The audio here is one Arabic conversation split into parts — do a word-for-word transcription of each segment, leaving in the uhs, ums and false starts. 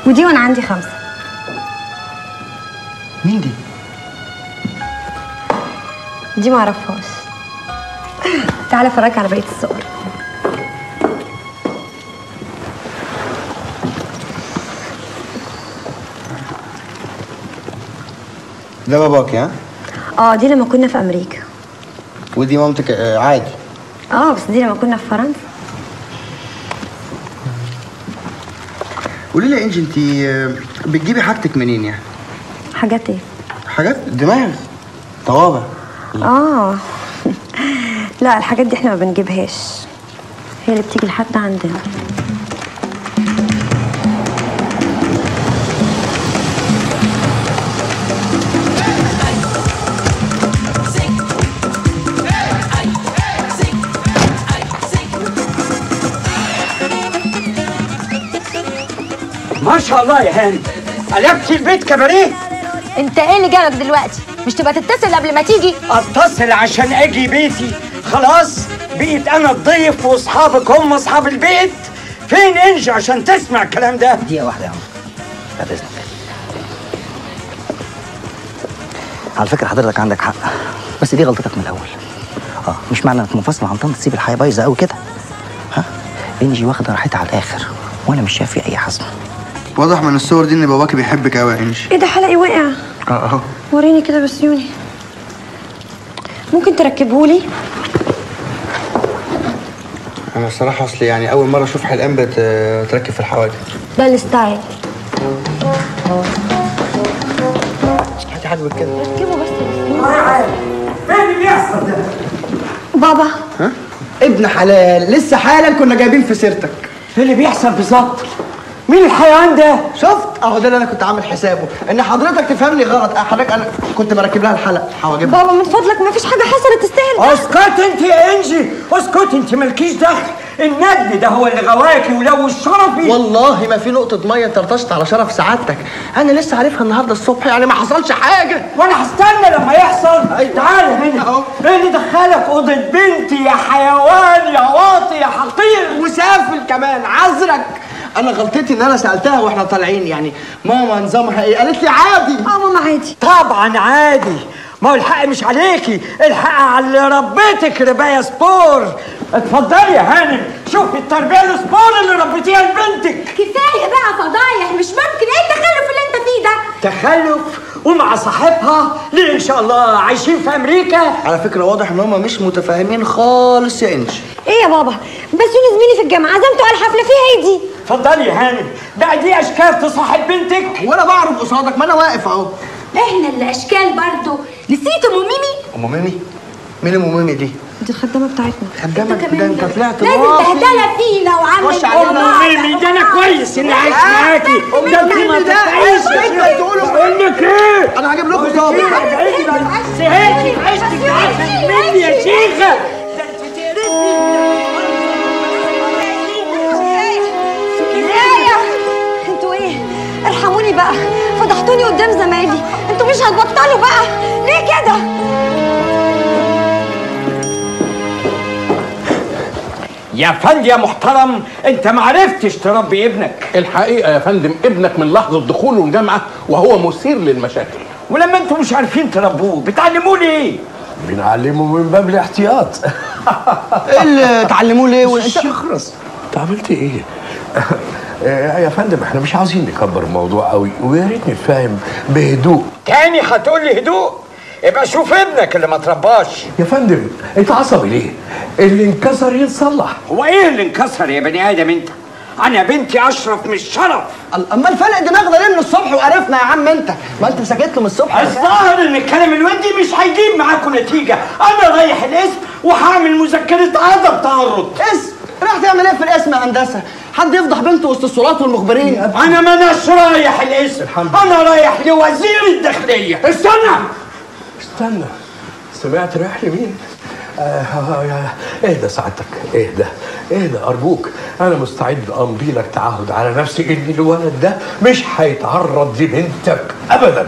ودي وانا عندي خمسه. مين دي؟ دي معرفهاش. تعالى افرجك على بقيه الصور. ده باباكي ها؟ اه دي لما كنا في امريكا. ودي مامتك آه عادي؟ اه بس دي لما كنا في فرنسا. قولي لي يا انجي، انت بتجيبي حاجتك منين يعني؟ حاجات ايه؟ حاجات دماغ، طوابع. اه لا الحاجات دي احنا ما بنجيبهاش، هي اللي بتيجي لحد عندنا. ما شاء الله يا هاني، قلبتي البيت كباريه. انت ايه اللي جابك دلوقتي؟ مش تبقى تتصل قبل ما تيجي؟ اتصل عشان اجي بيتي، خلاص بقيت انا الضيف واصحابك هم اصحاب البيت. فين انجي عشان تسمع الكلام ده؟ دقيقة واحدة يا عم بعد اذنك. على فكرة حضرتك عندك حق، بس دي غلطتك من الاول. اه مش معنى انك منفصل عن طنط تسيب الحياة بايظة قوي كده. ها؟ انجي واخدة راحتها على الاخر وانا مش شايف في اي حزم. واضح من الصور دي ان باباكي بيحبك قوي يا انجي. ايه ده حلقي وقع؟ اه اهو. وريني كده بس يوني، ممكن تركبهولي؟ انا الصراحه اصلي يعني اول مره اشوف حلقان بتركب في الحوادث. ده الستايل. هاتي حاجه كده. ركبه بس بس. ما عارف فين اللي بيحصل ده؟ بابا. ها؟ ابن حلال، لسه حالا كنا جايبين في سيرتك. ايه اللي بيحصل بالظبط؟ مين الحيوان ده؟ شفت؟ اهو ده اللي انا كنت عامل حسابه، ان حضرتك تفهمني غلط. حضرتك انا كنت بركب لها الحلق حواجبها. بابا من فضلك ما فيش حاجه حصلت تستاهل ده. اسكت انت يا انجي، اسكت انت، مالكيش دخل. الندل ده هو اللي غواكي ولو شرفي. والله ما في نقطة مية طرطشت على شرف سعادتك، أنا لسه عارفها النهاردة الصبح، يعني ما حصلش حاجة. وأنا هستنى لما يحصل. أيوة. تعالى هنا أهو. إيه اللي دخلك أوضة بنتي يا حيوان يا واطي يا حقير؟ وسافل كمان عذرك. أنا غلطتي إن أنا سألتها وإحنا طالعين، يعني ماما نظامها إيه؟ قالت لي عادي. اه ماما عادي. طبعًا عادي، ما هو الحق مش عليكي، الحق على اللي ربيتك رباية سبور. اتفضلي يا هانم، شوفي التربية السبور اللي ربيتيها لبنتك. كفايه بقى فضايح، مش ممكن. ايه التخلف اللي انت فيه ده؟ تخلف ومع صاحبها ليه ان شاء الله عايشين في امريكا. على فكرة واضح إن هما مش متفاهمين خالص يا إنجي. ايه يا بابا؟ بس يوني زميلي في الجامعه عزمته على الحفله فيها ايه دي؟ اتفضلي يا هانم، بقى دي اشكال تصاحب بنتك. وأنا بعرف قصادك، ما أنا واقف أهو. احنا اللي اشكال برضه. نسيت ام ميمي؟ أم ميمي؟ مين أم ميمي دي؟ دي الخدامه بتاعتنا. خدامك ده أنت طلعت لازم بهدله فينا وعامل خش علينا. ام ميمي ده انا كويس اني عايش معاكي، ده انت ما تتعيش. أنت تقولوا بقول لك ايه؟ أنا هجيب لكم ظابط. سهيتي عشتك عشان مني يا شيخه. ده انت كفايه. انتوا ايه؟ ارحموني بقى، فضحتوني قدام زمايلي، انتوا مش هتبطلوا بقى ليه كده؟ يا فندم يا محترم، انت ما عرفتش تربي ابنك. الحقيقه يا فندم ابنك من لحظه دخوله الجامعه وهو مثير للمشاكل. ولما انتوا مش عارفين تربوه بتعلموه ليه؟ بنعلمه من باب الاحتياط. إيه اللي تعلموه ليه؟ وانت اخرس، انت عملت ايه؟ يا فندم احنا مش عاوزين نكبر الموضوع قوي، ويا ريت نتفاهم بهدوء. تاني هتقول لي هدوء؟ يبقى شوف ابنك اللي ما ترباش. يا فندم انت عصبي ليه؟ اللي انكسر يتصلح. هو ايه اللي انكسر يا بني ادم انت؟ انا بنتي اشرف من الشرف. اما الفرق دماغ ده ليه من الصبح وقرفنا يا عم انت؟ ما انت سكت له من الصبح. الظاهر ان الكلام الودي مش هيجيب معاكم نتيجه. انا رايح القسم وهعمل مذكره عدم تعرض. اسم؟ رايح تعمل ايه في القسم يا هندسه؟ حد يفضح بنته وسط الصورات والمخبرين؟ انا ما اناش رايح القسم، انا رايح لوزير الداخليه. استنى استنى، سمعت رايح لمين؟ آه اهدى سعادتك، اهدى اهدى ارجوك. انا مستعد امضي لك تعهد على نفسي ان الولد ده مش هيتعرض لبنتك ابدا.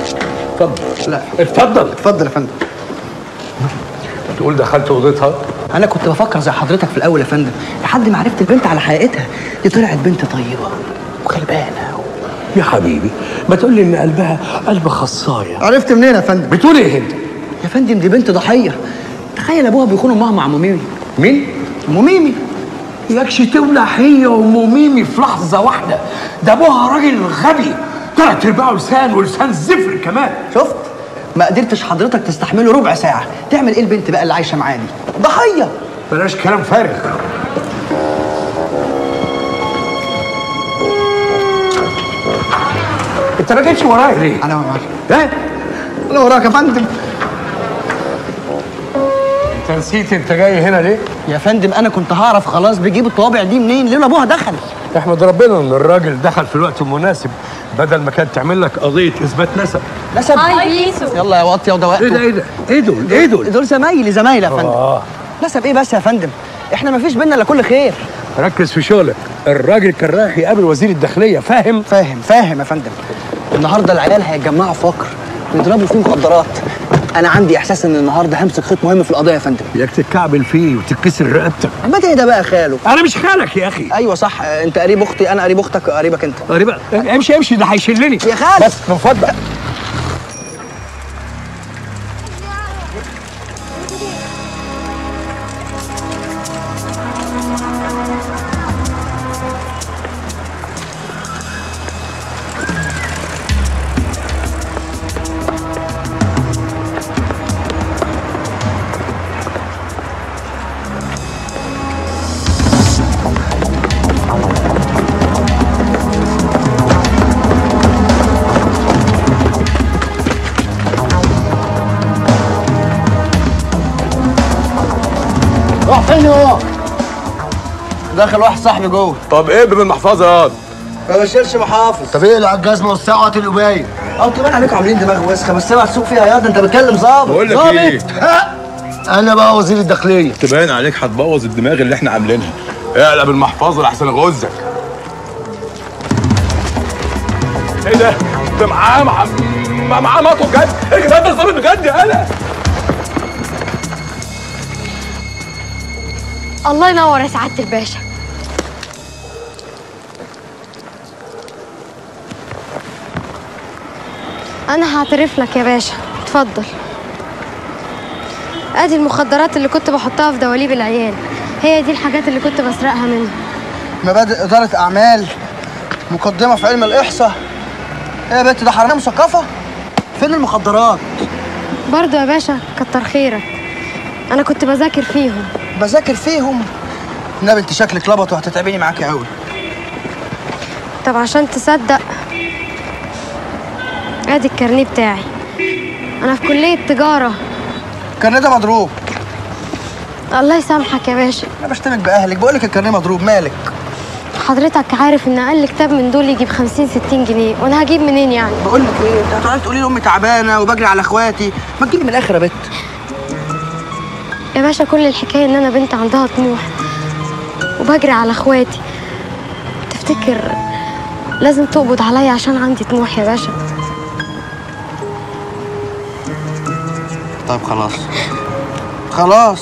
اتفضل. لا اتفضل اتفضل يا فندم. تقول دخلت اوضتها؟ انا كنت بفكر زي حضرتك في الاول يا فندم، لحد ما عرفت البنت على حقيقتها. دي طلعت بنت طيبه وغلبانه و... يا حبيبي ما تقول لي ان قلبها قلب خصايه. عرفت منين يا فندم؟ بتقول ايه انت؟ يا فندم دي بنت ضحيه. تخيل ابوها بيخون امها مع ام ميمي. مين؟ ام ميمي. ياكش تولع هي وام ميمي في لحظه واحده. ده ابوها راجل غبي، تلات ارباعه لسان ولسان زفر كمان. شفت؟ ما قدرتش حضرتك تستحمله ربع ساعه. تعمل ايه البنت بقى اللي عايشه معاه دي؟ ضحيه. بلاش كلام فارغ. انت ما جيتش ورايا ليه؟ انا وراك. ايه؟ انا وراك يا فندم. انت نسيت انت جاي هنا ليه؟ يا فندم انا كنت هعرف خلاص بيجيب الطوابع دي منين لولا ابوها دخل. احمد ربنا ان الراجل دخل في الوقت المناسب، بدل ما كانت تعمل لك قضيه اثبات نسب. نسب؟ هاي بيسو. يلا يا واطيه وده وقته. ايه ده ايه ده؟ ايه دول؟ ايه دول؟ دول زمايلي زمايلي يا فندم. اه نسب ايه بس يا فندم؟ احنا ما فيش بينا الا كل خير. ركز في شغلك، الراجل كان رايح يقابل وزير الداخليه، فاهم؟ فاهم فاهم يا فندم. النهارده العيال هيتجمعوا في وكر ويضربوا فيه مخدرات. انا عندي احساس ان النهارده همسك خيط مهم في القضيه يا فندم. ياك تتكعبل فيه وتتكسر رقبتك. ما ده بقى خاله. انا مش خالك يا اخي. ايوه صح، انت قريب اختي، انا قريب اختك، قريبك انت. قريبك. امشي امشي ده هيشلني يا خال. بس من فضلك. راح فين هو؟ دخل واحد صاحبي جوه. طب ايه باب المحفظه ياض؟ ما بشيلش محافظ. طب ايه اللي على الجزمه والساعه القبايه؟ اه طبعا عليكم عاملين دماغ وسخه، بس اوعى تسوق فيها يا ده. انت بتكلم ظابط. بقول لك ظابط. ايه؟ انا بقى وزير الداخليه. تبان عليك هتبوظ الدماغ اللي احنا عاملينها. اقلب المحفظه لحسن اغزك. ايه ده؟ ده معاه معاه معاه مطوه بجد؟ ايه ده؟ ده ظابط بجد يا انا. الله ينور يا سعاده الباشا. انا هعترف لك يا باشا، اتفضل. ادي المخدرات اللي كنت بحطها في دواليب العيال، هي دي الحاجات اللي كنت بسرقها منهم. مبادئ اداره اعمال، مقدمه في علم الاحصاء. ايه يا بنت ده حراميه مثقفه؟ فين المخدرات؟ برضو يا باشا كتر خيرك، انا كنت بذاكر فيهم. بذاكر فيهم؟ النبي انت شكلك لبط وهتتعبيني معاكي قوي. طب عشان تصدق ادي الكارنيه بتاعي، انا في كليه تجاره. الكارنيه ده مضروب. الله يسامحك يا باشا. انا بشتمك باهلك، بقول لك الكارنيه مضروب، مالك؟ حضرتك عارف ان اقل كتاب من دول يجيب خمسين ستين جنيه، وانا هجيب منين يعني؟ بقول لك ايه، انت هتقعدي تقولي لي امي تعبانه وبجري على اخواتي، ما تجيبي من الاخر يا بت. يا باشا كل الحكايه ان انا بنت عندها طموح وبجري على اخواتي. تفتكر لازم تقبض عليا عشان عندي طموح يا باشا؟ طيب خلاص خلاص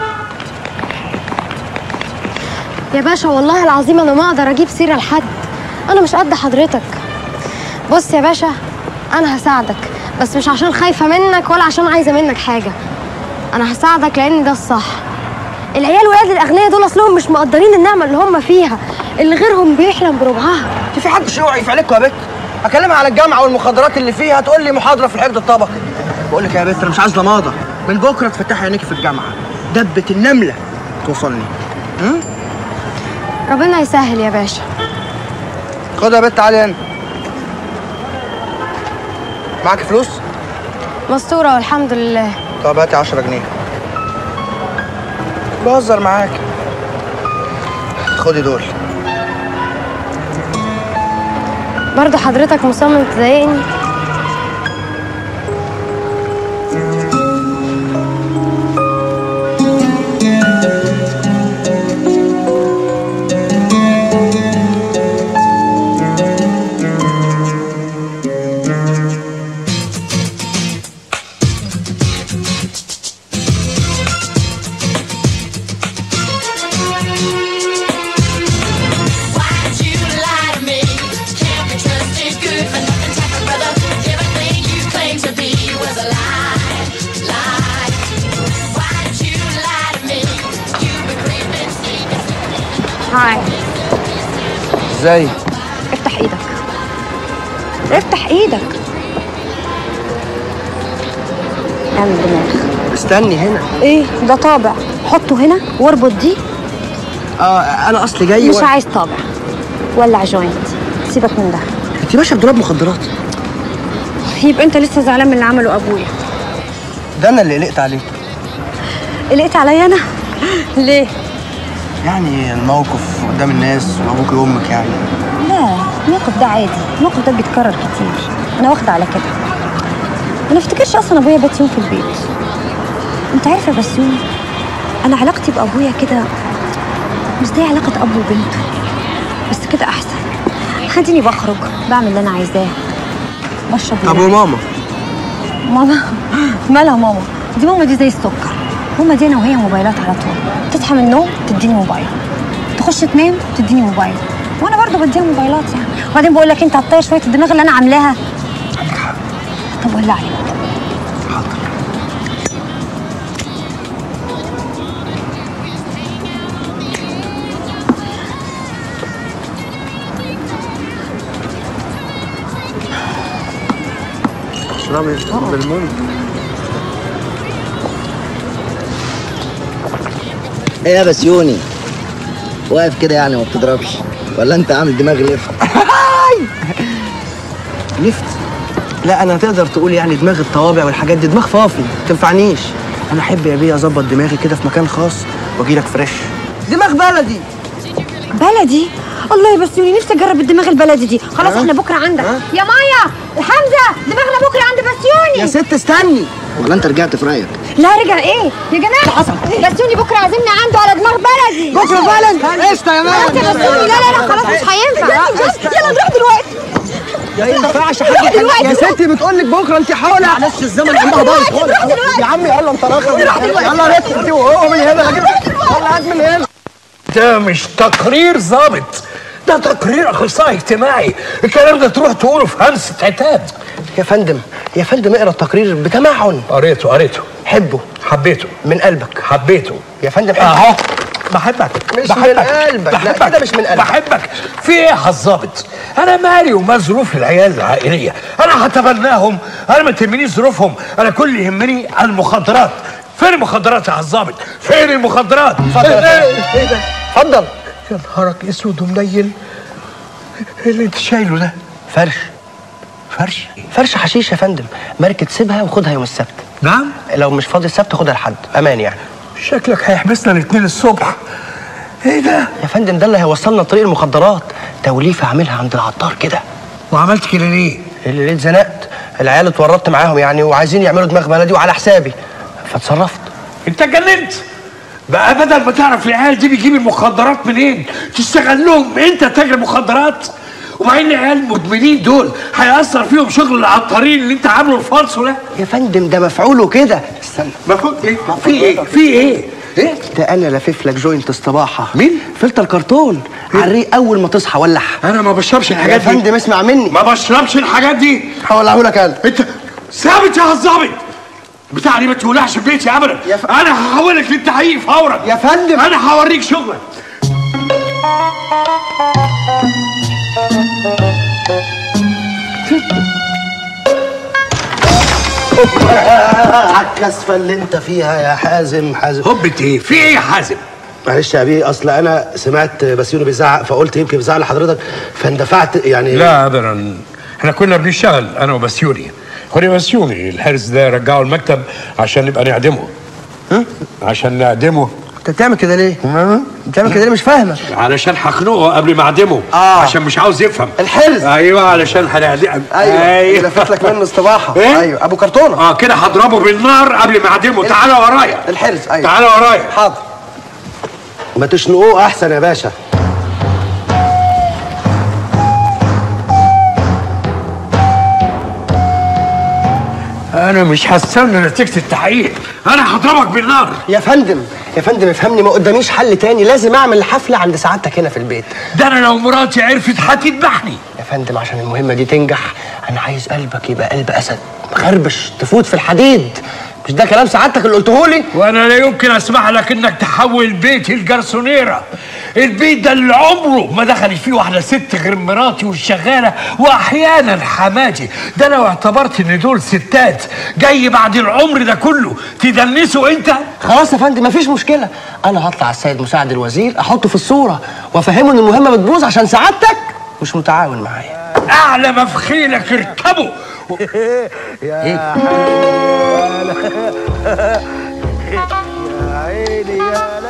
يا باشا والله العظيم انا ما اقدر اجيب سيره لحد، انا مش قد حضرتك. بص يا باشا انا هساعدك، بس مش عشان خايفه منك ولا عشان عايزه منك حاجه، انا هساعدك لان ده الصح. العيال ولاد الاغنياء دول اصلهم مش مقدرين النعمه اللي هم فيها، اللي غيرهم بيحلم بربعها. انت في حد شيوعي في عليكم يا بت؟ اكلمها على الجامعه والمخدرات اللي فيها تقول لي محاضره في الحقد الطبقي. بقول لك يا بت انا مش عايز لماضه، من بكره تفتحي عينيكي في الجامعه، دبه النمله توصلني. امم ربنا يسهل يا باشا. خد يا بت تعالي هنا. معاك فلوس؟ مستوره والحمد لله. طب هاتي عشرة جنيه. بهزر معاك. خدي دول. برضه حضرتك مصمم تضايقني؟ ازاي؟ افتح ايدك، افتح ايدك، اعمل دماغ. استني هنا. ايه ده؟ طابع، حطه هنا واربط دي. اه انا اصلي جاي مش و... عايز طابع، ولع جوينت، سيبك من ده. انت ماشيه بدولاب مخدرات. يبقى انت لسه زعلان من اللي عمله ابويا. ده انا اللي قلقت عليه. قلقت عليا انا؟ ليه؟ يعني الموقف قدام الناس وابوك وامك يعني. لا، الموقف ده عادي، الموقف ده بيتكرر كتير، انا واخده على كده. انا افتكرش اصلا ابويا بات يوم في البيت. انت عارفه يا بسيوني، انا علاقتي بابويا كده مش زي علاقه اب وبنته، بس كده احسن. خديني بخرج بعمل اللي انا عايزاه، بشرب. طب وماما؟ ماما مالها ماما؟ دي ماما دي زي السكر. ماما دي انا وهي موبايلات على طول، تصحى من النوم تديني موبايل، تخش تنام تديني موبايل، وانا برضه بديها موبايلات يعني. وبعدين بقول لك انت هتطير شويه الدماغ اللي انا عاملاها. عندك حق. طب ولع لي. حاضر. اشربي بالمنت. ايه يا بسيوني؟ واقف كده يعني ما بتضربش ولا انت عامل دماغ لفت؟ لفت؟ لا انا تقدر تقول يعني دماغ الطوابع والحاجات دي دماغ فافي، ما تنفعنيش. انا احب يا بيه اظبط دماغي كده في مكان خاص واجي لك فريش. دماغ بلدي. بلدي؟ الله يا بسيوني، نفسي اجرب الدماغ البلدي دي. خلاص احنا بكره عندك. أه؟ يا مايا حمزه، دماغنا بكره عند بسيوني. يا ست استني. ولا انت رجعت في رايك؟ لا رجع ايه يا جماعه؟ حصل بسيوني بكره عازمنا عنده على دماغ بلدي. بكره فعلا؟ قشطه يا مان. خلاص يا بسيوني. لا لا لا خلاص مش هينفع. يلا نروح دلوقتي. يا ينفعش حاجه دلوقتي. يا ستي بتقول لك بكره انت حاولة. معلش الزمن عندها بايظ خالص. يا عم يلا انت راخر. يلا يا ريت انت وهو من هنا. يلا هات من هنا. ده مش تقرير ظابط، ده تقرير اخصائي اجتماعي. الكلام ده تروح تقوله في همسه عتاب. يا فندم يا فندم اقرا التقرير بتمعن. قريته قريته حبه. حبيته من قلبك. حبيته يا فندم. حبه. اهو بحبك. مش بحبك. من قلبك. بحبك. لا كده مش من قلبك. بحبك. في ايه يا الظابط؟ انا مالي وما ظروف العيال العائليه؟ انا هتبناهم، انا ما تهمنيش ظروفهم، انا كل اللي يهمني المخدرات. فين المخدرات يا الظابط؟ فين المخدرات؟ اتفضل. ايه ده؟ اتفضل. يا نهارك اسود ومنيل، ايه اللي انت شايله ده؟ فرش. فرش؟ فرش حشيش يا فندم، ماركة تسيبها وخدها يوم السبت. نعم؟ لو مش فاضي السبت خدها لحد امان يعني. شكلك هيحبسنا الاثنين الصبح. ايه ده؟ يا فندم ده اللي هيوصلنا طريق المخدرات، توليفه عاملها عند العطار كده. وعملت كده ليه؟ اللي ليه اتزنقت، العيال اتورطت معاهم يعني وعايزين يعملوا دماغ بلدي وعلى حسابي فاتصرفت. انت اتجننت بقى؟ بدل ما تعرف العيال دي بيجيب المخدرات منين تشتغل لهم انت تاجر مخدرات؟ وبعدين العيال المدمنين دول هيأثر فيهم شغل العطارين اللي انت عامله الفالصو ده. يا فندم ده مفعوله كده. استنى. مفعول ايه؟ في ايه؟ في ايه؟ ايه؟ ده انا لافف لك جوينت استباحه. مين؟ فلتر كرتون على الريق اول ما تصحى ولع. انا ما بشربش الحاجات دي يا فندم اسمع مني. ما بشربش الحاجات دي. هولعه لك انا. انت ثابت يا الظابط، بتاع دي ما تولعش في بيتي ابدا. ف... انا هحولك للتحقيق فورا يا فندم. انا هوريك شغلك. على الكسفه اللي انت فيها يا حازم. حازم هبة ايه؟ في ايه يا حازم؟ معلش يا بيه، اصل انا سمعت بسيوني بيزعق فقلت يمكن بيزعق لحضرتك فاندفعت يعني. لا ابدا، احنا كنا بنشتغل انا وبسيوني. خد يا بسيوني الحارس ده رجعه المكتب عشان نبقى نعدمه. ها؟ عشان نعدمه. انت بتعمل كده ليه؟ بتعمل كده ليه؟ مش فاهمه. علشان هخنقه قبل ما اعدمه. اه عشان مش عاوز يفهم. الحرز. ايوه علشان هنعدمه. ايوه ايوه لفت لك منه استباحه. إيه؟ ايوه ابو كرتونه. اه كده هضربه بالنار قبل ما اعدمه. تعالى ورايا. الحرز. ايوه تعالى ورايا. حاضر. ما تشنقوه احسن يا باشا. انا مش هستنى نتيجه التحقيق، انا هضربك بالنار. يا فندم يا فندم افهمني، ما قداميش حل تاني، لازم اعمل حفله عند سعادتك هنا في البيت. ده انا لو مراتي عرفت هتذبحني. يا فندم عشان المهمه دي تنجح انا عايز قلبك يبقى قلب اسد مخربش تفوت في الحديد. مش ده كلام سعادتك اللي قلته لي؟ وانا لا يمكن اسمح لك انك تحول بيتي الجرسونيره. البيت ده اللي عمره ما دخلت فيه واحده ست غير مراتي والشغاله واحيانا حماتي. ده لو اعتبرت ان دول ستات جاي بعد العمر ده كله تدنسوا انت. خلاص يا فندم مفيش مشكله، انا هطلع السيد مساعد الوزير احطه في الصوره وافهمه ان المهمه بتبوظ عشان سعادتك مش متعاون معايا. اعلى ما في خيلك اركبه. يا حال يا عيني يا